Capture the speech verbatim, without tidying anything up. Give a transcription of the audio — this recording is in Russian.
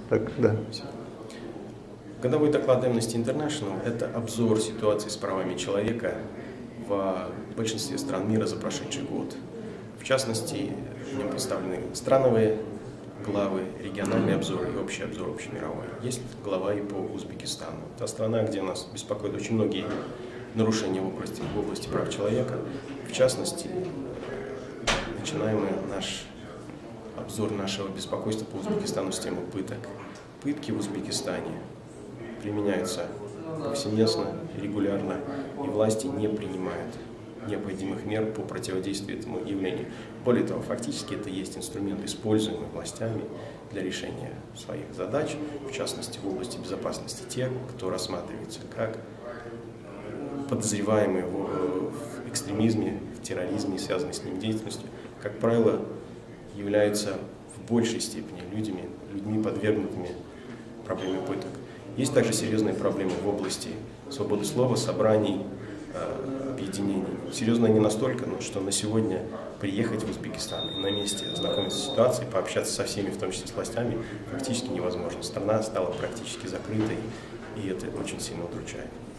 Так, да. Годовой доклад Amnesty International – это обзор ситуации с правами человека в большинстве стран мира за прошедший год. В частности, в нем представлены страновые главы, региональный обзор и общий обзор общемировой. Есть глава и по Узбекистану. Та страна, где нас беспокоят очень многие нарушения в области, в области прав человека. В частности, начинаем мы наш обзор нашего беспокойства по Узбекистану с темы пыток. Пытки в Узбекистане применяются повсеместно, регулярно, и власти не принимают необходимых мер по противодействию этому явлению. Более того, фактически это есть инструмент, используемый властями для решения своих задач, в частности в области безопасности. Те, кто рассматривается как подозреваемые в экстремизме, в терроризме и связанной с ним деятельностью, как правило, являются в большей степени людьми, людьми подвергнутыми проблеме пыток. Есть также серьезные проблемы в области свободы слова, собраний, объединений. Серьезно не настолько, но что на сегодня приехать в Узбекистан и на месте ознакомиться с ситуацией, пообщаться со всеми, в том числе с властями, фактически невозможно. Страна стала практически закрытой, и это очень сильно удручает.